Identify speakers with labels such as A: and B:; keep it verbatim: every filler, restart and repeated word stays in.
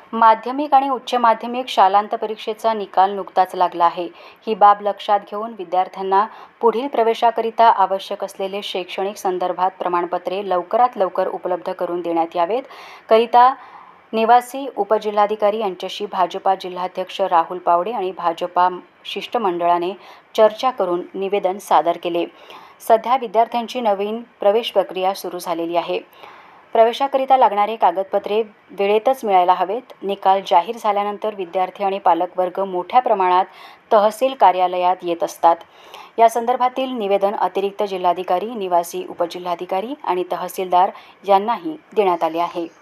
A: माध्यमिक आणि उच्च माध्यमिक शालांत परीक्षेचा निकाल नुकताच लागला आहे. ही बाब लक्षात घेऊन विद्यार्थ्यांना पुढील प्रवेशाकरिता आवश्यक असलेले शैक्षणिक संदर्भात प्रमाणपत्रे लवकरात लवकर उपलब्ध करून देण्यात यावेत करिता निवासी उपजिल्हाधिकारी यांच्याशी भाजपा जिल्हाध्यक्ष राहुल पावडे आणि भाजपा शिष्टमंडळाने चर्चा करून निवेदन सादर केले. सध्या विद्यार्थ्यांची नवीन प्रवेश प्रक्रिया सुरू झालेली आहे. प्रवेशाकरिता लागणारे कागदपत्रे वेळेतच मिळायला हवेत. निकाल जाहीर झाल्यानंतर विद्यार्थी आणि पालकवर्ग मोठ्या प्रमाणात तहसील कार्यालयात येत असतात. या संदर्भातील निवेदन अतिरिक्त जिल्हाधिकारी, निवासी उपजिल्हाधिकारी आणि तहसीलदार यांनाही देण्यात आले आहे.